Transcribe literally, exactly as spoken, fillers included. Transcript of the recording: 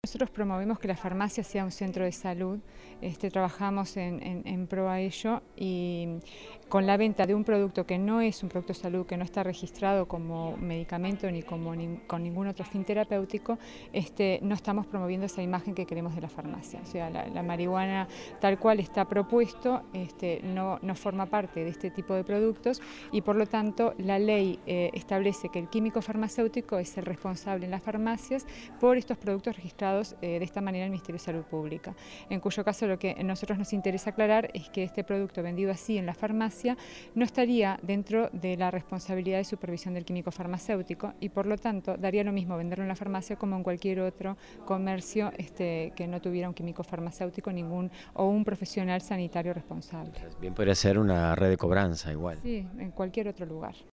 Nosotros promovemos que la farmacia sea un centro de salud, este, trabajamos en, en, en pro a ello y con la venta de un producto que no es un producto de salud, que no está registrado como medicamento ni como ni, con ningún otro fin terapéutico, este, no estamos promoviendo esa imagen que queremos de la farmacia. O sea, la, la marihuana tal cual está propuesto este, no, no forma parte de este tipo de productos y por lo tanto la ley eh, establece que el químico farmacéutico es el responsable en las farmacias por estos productos registrados de esta manera el Ministerio de Salud Pública, en cuyo caso lo que a nosotros nos interesa aclarar es que este producto vendido así en la farmacia no estaría dentro de la responsabilidad de supervisión del químico farmacéutico y por lo tanto daría lo mismo venderlo en la farmacia como en cualquier otro comercio este, que no tuviera un químico farmacéutico ningún o un profesional sanitario responsable. Bien podría ser una red de cobranza igual. Sí, en cualquier otro lugar.